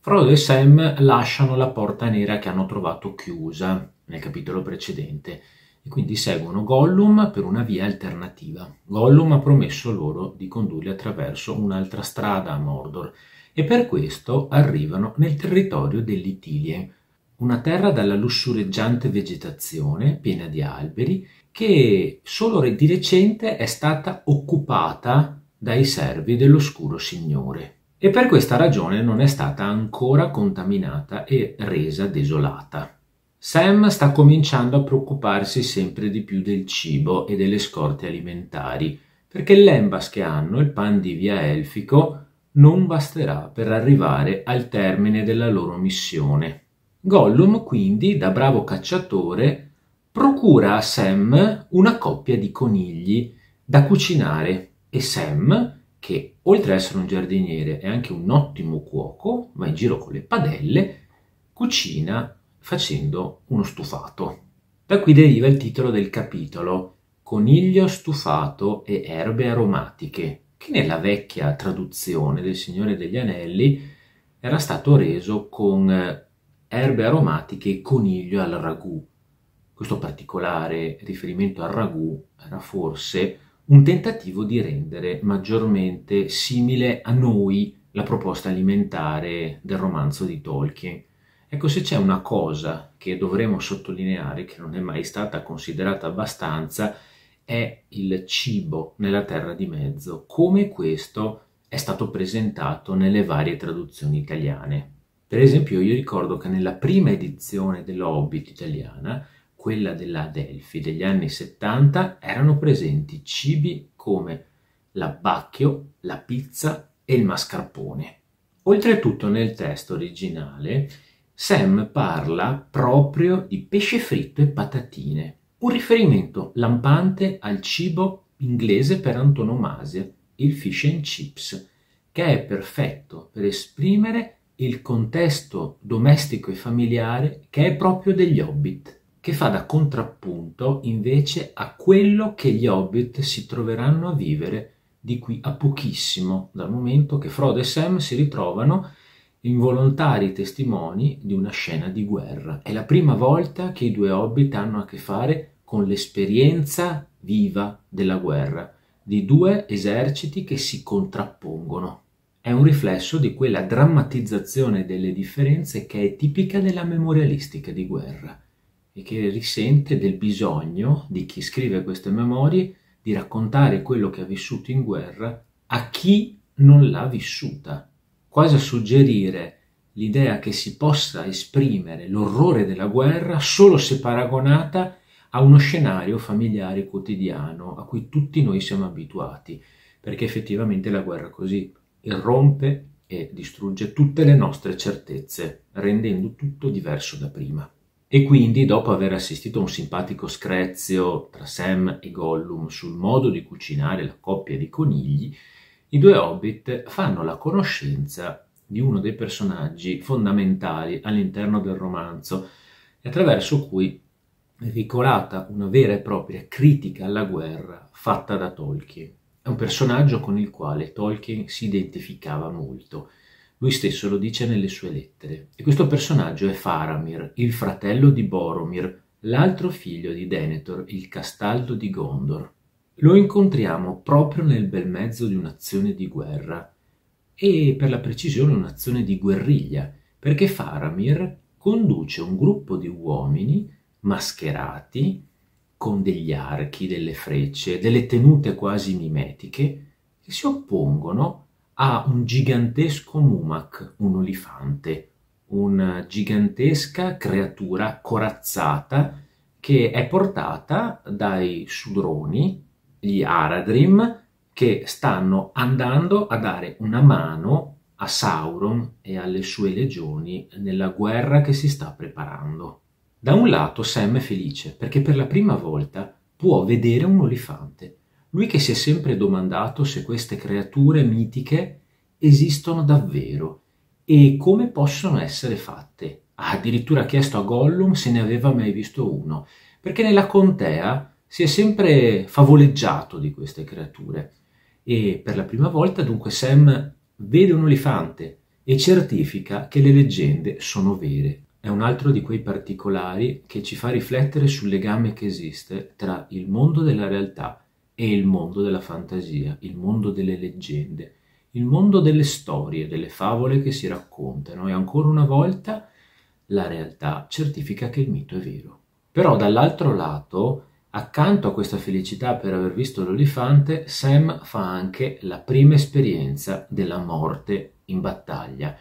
Frodo e Sam lasciano la porta nera che hanno trovato chiusa nel capitolo precedente e quindi seguono Gollum per una via alternativa. Gollum ha promesso loro di condurli attraverso un'altra strada a Mordor e per questo arrivano nel territorio dell'Ithilien, una terra dalla lussureggiante vegetazione piena di alberi che solo di recente è stata occupata dai servi dell'Oscuro Signore e per questa ragione non è stata ancora contaminata e resa desolata. Sam sta cominciando a preoccuparsi sempre di più del cibo e delle scorte alimentari, perché l'embas che hanno, il pan di via Elfico, non basterà per arrivare al termine della loro missione. Gollum, quindi, da bravo cacciatore, procura a Sam una coppia di conigli da cucinare e Sam, che oltre ad essere un giardiniere è anche un ottimo cuoco, va in giro con le padelle, cucina facendo uno stufato. Da qui deriva il titolo del capitolo, Coniglio stufato e erbe aromatiche, che nella vecchia traduzione del Signore degli Anelli era stato reso con erbe aromatiche e coniglio al ragù. Questo particolare riferimento al ragù era forse un tentativo di rendere maggiormente simile a noi la proposta alimentare del romanzo di Tolkien. Ecco, se c'è una cosa che dovremmo sottolineare, che non è mai stata considerata abbastanza, è il cibo nella Terra di Mezzo, come questo è stato presentato nelle varie traduzioni italiane. Per esempio, io ricordo che nella prima edizione dell'Hobbit italiana, quella della Adelphi degli anni 70, erano presenti cibi come l'abbacchio, la pizza e il mascarpone. Oltretutto nel testo originale Sam parla proprio di pesce fritto e patatine, un riferimento lampante al cibo inglese per antonomasia, il fish and chips, che è perfetto per esprimere il contesto domestico e familiare che è proprio degli Hobbit, che fa da contrappunto invece a quello che gli Hobbit si troveranno a vivere di qui a pochissimo, dal momento che Frodo e Sam si ritrovano involontari testimoni di una scena di guerra. È la prima volta che i due Hobbit hanno a che fare con l'esperienza viva della guerra, di due eserciti che si contrappongono. È un riflesso di quella drammatizzazione delle differenze che è tipica della memorialistica di guerra e che risente del bisogno di chi scrive queste memorie di raccontare quello che ha vissuto in guerra a chi non l'ha vissuta, quasi a suggerire l'idea che si possa esprimere l'orrore della guerra solo se paragonata a uno scenario familiare quotidiano a cui tutti noi siamo abituati, perché effettivamente la guerra così irrompe e distrugge tutte le nostre certezze, rendendo tutto diverso da prima. E quindi, dopo aver assistito a un simpatico screzio tra Sam e Gollum sul modo di cucinare la coppia di conigli, i due Hobbit fanno la conoscenza di uno dei personaggi fondamentali all'interno del romanzo, attraverso cui è veicolata una vera e propria critica alla guerra fatta da Tolkien. È un personaggio con il quale Tolkien si identificava molto. Lui stesso lo dice nelle sue lettere. E questo personaggio è Faramir, il fratello di Boromir, l'altro figlio di Denethor, il castaldo di Gondor. Lo incontriamo proprio nel bel mezzo di un'azione di guerra, e per la precisione un'azione di guerriglia, perché Faramir conduce un gruppo di uomini mascherati con degli archi, delle frecce, delle tenute quasi mimetiche, che si oppongono a un gigantesco Mumak, un olifante, una gigantesca creatura corazzata che è portata dai Sudroni, gli Haradrim, che stanno andando a dare una mano a Sauron e alle sue legioni nella guerra che si sta preparando. Da un lato Sam è felice perché per la prima volta può vedere un olifante. Lui che si è sempre domandato se queste creature mitiche esistono davvero e come possono essere fatte. Ha addirittura chiesto a Gollum se ne aveva mai visto uno, perché nella contea si è sempre favoleggiato di queste creature. E per la prima volta dunque Sam vede un olifante e certifica che le leggende sono vere. È un altro di quei particolari che ci fa riflettere sul legame che esiste tra il mondo della realtà e il mondo della fantasia, il mondo delle leggende, il mondo delle storie, delle favole che si raccontano, e ancora una volta la realtà certifica che il mito è vero. Però dall'altro lato, accanto a questa felicità per aver visto l'olifante, Sam fa anche la prima esperienza della morte in battaglia.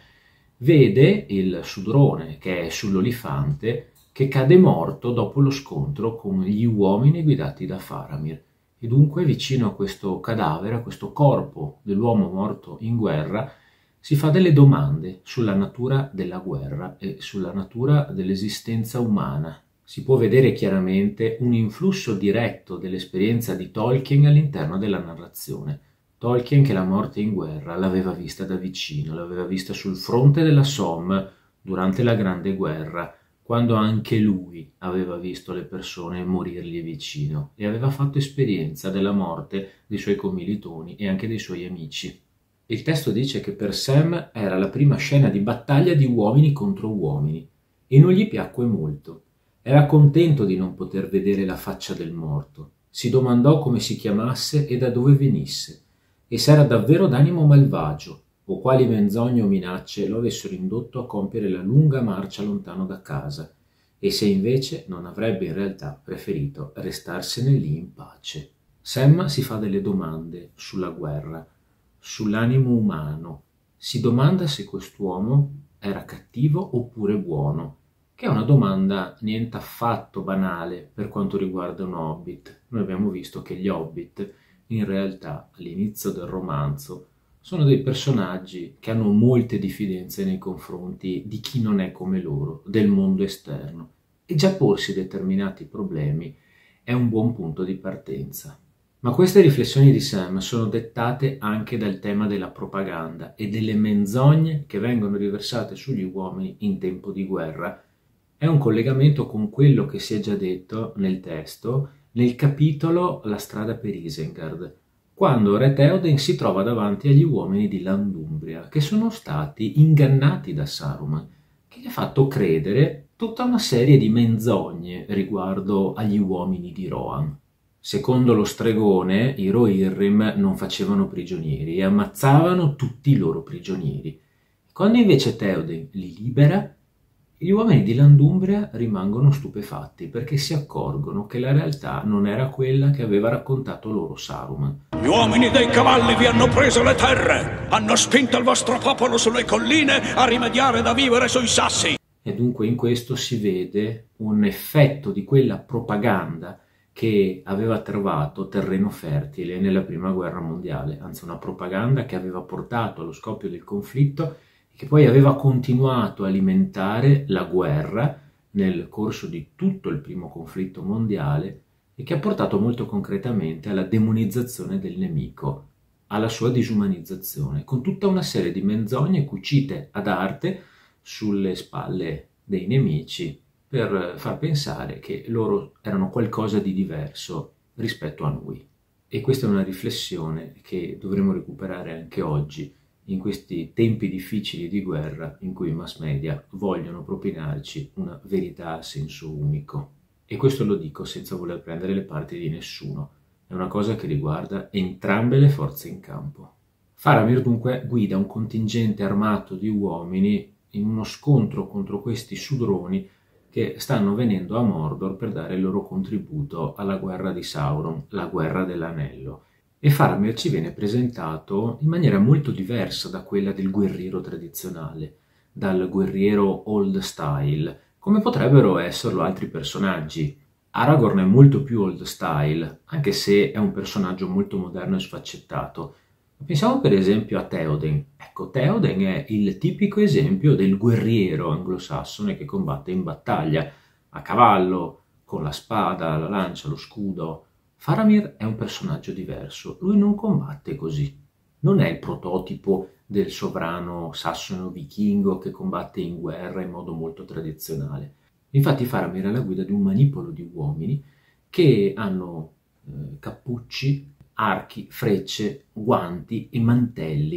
Vede il sudrone che è sull'olifante che cade morto dopo lo scontro con gli uomini guidati da Faramir. E dunque vicino a questo cadavere, a questo corpo dell'uomo morto in guerra, si fa delle domande sulla natura della guerra e sulla natura dell'esistenza umana. Si può vedere chiaramente un influsso diretto dell'esperienza di Tolkien all'interno della narrazione. Tolkien, che la morte in guerra l'aveva vista da vicino, l'aveva vista sul fronte della Somme durante la Grande Guerra, quando anche lui aveva visto le persone morirgli vicino e aveva fatto esperienza della morte dei suoi commilitoni e anche dei suoi amici. Il testo dice che per Sam era la prima scena di battaglia di uomini contro uomini e non gli piacque molto. Era contento di non poter vedere la faccia del morto. Si domandò come si chiamasse e da dove venisse, e se era davvero d'animo malvagio o quali menzogne o minacce lo avessero indotto a compiere la lunga marcia lontano da casa, e se invece non avrebbe in realtà preferito restarsene lì in pace. Sam si fa delle domande sulla guerra, sull'animo umano. Si domanda se quest'uomo era cattivo oppure buono, che è una domanda niente affatto banale per quanto riguarda un hobbit. Noi abbiamo visto che gli hobbit in realtà all'inizio del romanzo sono dei personaggi che hanno molte diffidenze nei confronti di chi non è come loro, del mondo esterno, e già porsi determinati problemi è un buon punto di partenza. Ma queste riflessioni di Sam sono dettate anche dal tema della propaganda e delle menzogne che vengono riversate sugli uomini in tempo di guerra. È un collegamento con quello che si è già detto nel testo, nel capitolo La strada per Isengard, quando Re Théoden si trova davanti agli uomini di Landumbria, che sono stati ingannati da Saruman, che gli ha fatto credere tutta una serie di menzogne riguardo agli uomini di Rohan. Secondo lo stregone, i Rohirrim non facevano prigionieri e ammazzavano tutti i loro prigionieri. Quando invece Théoden li libera, gli uomini di Landumbria rimangono stupefatti perché si accorgono che la realtà non era quella che aveva raccontato loro Saruman. Gli uomini dei cavalli vi hanno preso le terre, hanno spinto il vostro popolo sulle colline a rimediare da vivere sui sassi. E dunque in questo si vede un effetto di quella propaganda che aveva trovato terreno fertile nella Prima Guerra Mondiale, anzi una propaganda che aveva portato allo scoppio del conflitto e che poi aveva continuato a alimentare la guerra nel corso di tutto il primo conflitto mondiale e che ha portato molto concretamente alla demonizzazione del nemico, alla sua disumanizzazione, con tutta una serie di menzogne cucite ad arte sulle spalle dei nemici per far pensare che loro erano qualcosa di diverso rispetto a noi. E questa è una riflessione che dovremo recuperare anche oggi, in questi tempi difficili di guerra in cui i mass media vogliono propinarci una verità a senso unico. E questo lo dico senza voler prendere le parti di nessuno, è una cosa che riguarda entrambe le forze in campo. Faramir dunque guida un contingente armato di uomini in uno scontro contro questi sudroni che stanno venendo a Mordor per dare il loro contributo alla guerra di Sauron, la guerra dell'anello. E Faramir ci viene presentato in maniera molto diversa da quella del guerriero tradizionale, dal guerriero old style, come potrebbero esserlo altri personaggi. Aragorn è molto più old style, anche se è un personaggio molto moderno e sfaccettato. Pensiamo per esempio a Théoden. Ecco, Théoden è il tipico esempio del guerriero anglosassone che combatte in battaglia, a cavallo, con la spada, la lancia, lo scudo. Faramir è un personaggio diverso, lui non combatte così. Non è il prototipo del sovrano sassone vichingo che combatte in guerra in modo molto tradizionale. Infatti Faramir è alla guida di un manipolo di uomini che hanno cappucci, archi, frecce, guanti e mantelli,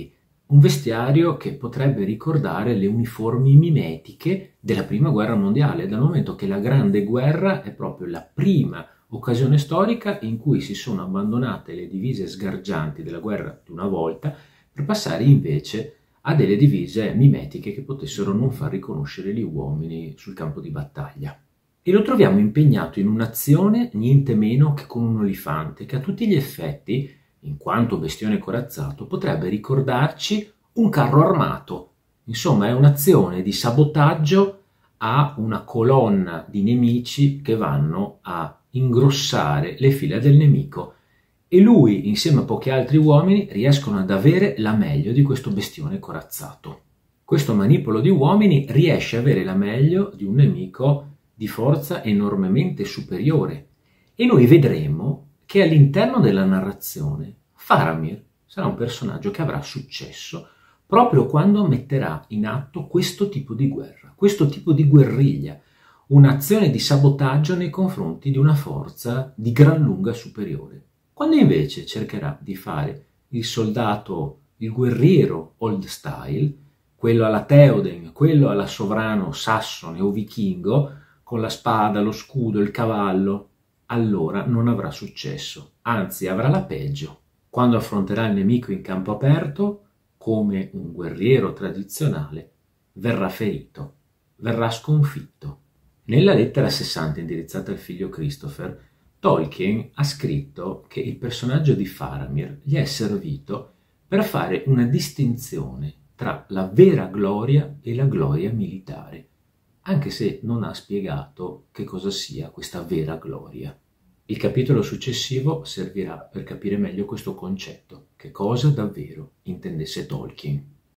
un vestiario che potrebbe ricordare le uniformi mimetiche della Prima Guerra Mondiale, dal momento che la Grande Guerra è proprio la prima occasione storica in cui si sono abbandonate le divise sgargianti della guerra di una volta per passare invece a delle divise mimetiche che potessero non far riconoscere gli uomini sul campo di battaglia. E lo troviamo impegnato in un'azione niente meno che con un olifante, che a tutti gli effetti, in quanto bestione corazzato, potrebbe ricordarci un carro armato. Insomma, è un'azione di sabotaggio a una colonna di nemici che vanno a ingrossare le fila del nemico, e lui, insieme a pochi altri uomini, riescono ad avere la meglio di questo bestione corazzato. Questo manipolo di uomini riesce a avere la meglio di un nemico di forza enormemente superiore, e noi vedremo che all'interno della narrazione Faramir sarà un personaggio che avrà successo proprio quando metterà in atto questo tipo di guerra, questo tipo di guerriglia, un'azione di sabotaggio nei confronti di una forza di gran lunga superiore. Quando invece cercherà di fare il soldato, il guerriero old style, quello alla Theoden, quello alla sovrano sassone o vichingo, con la spada, lo scudo, il cavallo, allora non avrà successo, anzi avrà la peggio. Quando affronterà il nemico in campo aperto, come un guerriero tradizionale, verrà ferito, verrà sconfitto. Nella lettera 60 indirizzata al figlio Christopher, Tolkien ha scritto che il personaggio di Faramir gli è servito per fare una distinzione tra la vera gloria e la gloria militare, anche se non ha spiegato che cosa sia questa vera gloria. Il capitolo successivo servirà per capire meglio questo concetto, che cosa davvero intendesse Tolkien.